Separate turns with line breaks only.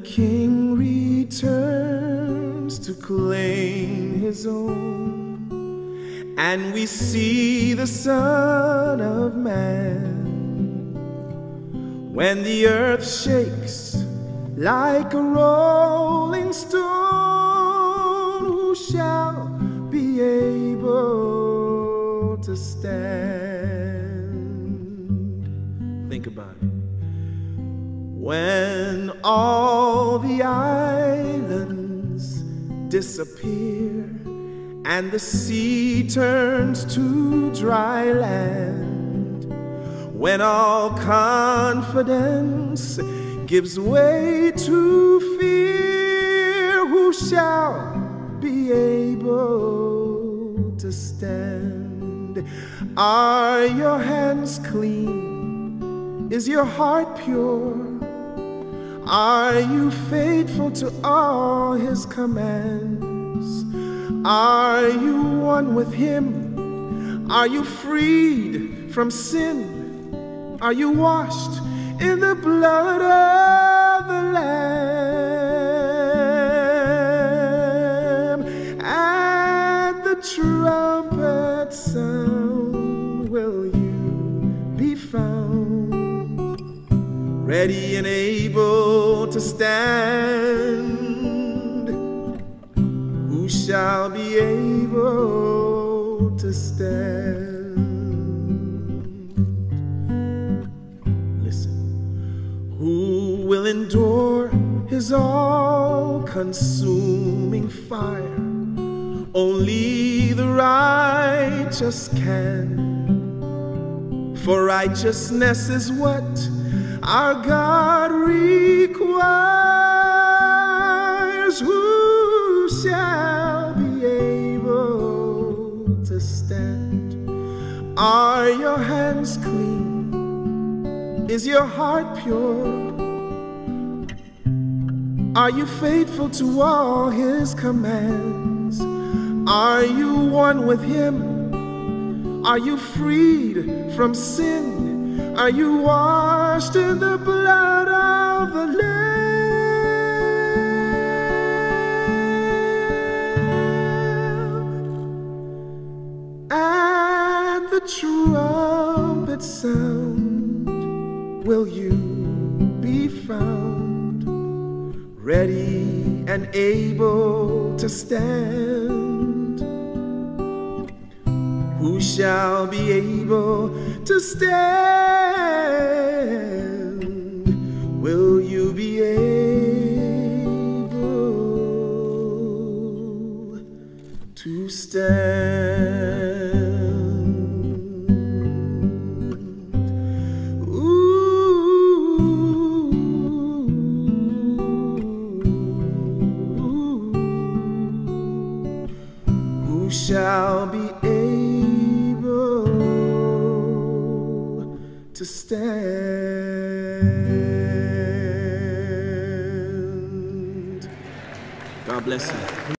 King returns to claim his own, and we see the Son of Man, when the earth shakes like a rolling stone, who shall be able to stand? Think about it. When all the islands disappear and the sea turns to dry land, when all confidence gives way to fear, who shall be able to stand? Are your hands clean? Is your heart pure? Are you faithful to all his commands? Are you one with him? Are you freed from sin? Are you washed in the blood of the Lamb? At the trumpet sound, will you be found ready and able to stand? Who shall be able to stand? Who will endure his all-consuming fire? Only the righteous can, for righteousness is what our God requires. Who shall be able to stand? Are your hands clean? Is your heart pure? Are you faithful to all his commands? Are you one with him? Are you freed from sin? Are you washed in the blood of the Lamb? At the trumpet sound, will you be found ready and able to stand? Who shall be able to stand? Will you be able to stand? Who shall be able to stand? God bless you.